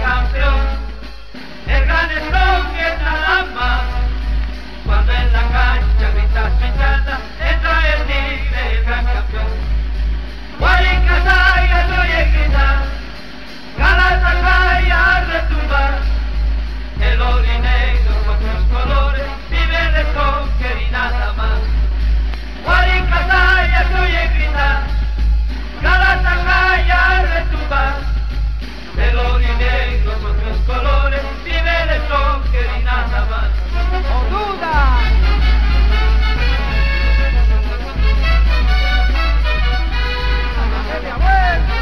campeón. El gran Strong es nada más. Cuando en la cancha grita su hinchada, entra el Tigre, el gran campeón. Guaricasaya se oye gritar, Galatasaray a retumbar. El oro y negro con sus colores, vive el Stronger y nada más. Guaricasaya se oye gritar, Galatasaray a retumbar. El oro y negro con sus colores, vive el Stronger y nada más. ¡No duda! ¡A la vuelta!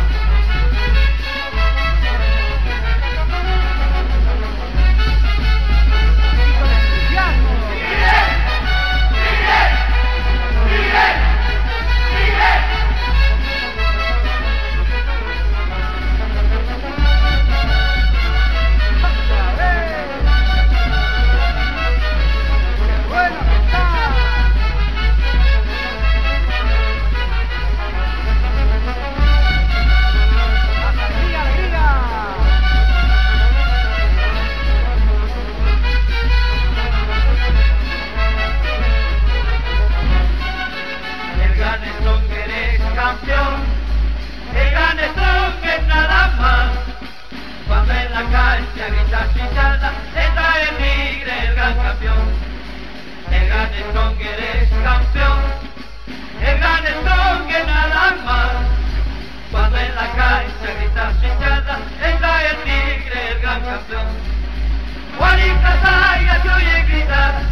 El gran Stronger nada más. Cuando en la cancha grita su hinchada, entra el Tigre, el gran campeón. El gran Stronger es campeón. El gran Stronger nada más. Cuando en la cancha grita su hinchada, entra el Tigre, el gran campeón. Guaricasaya se oye gritar,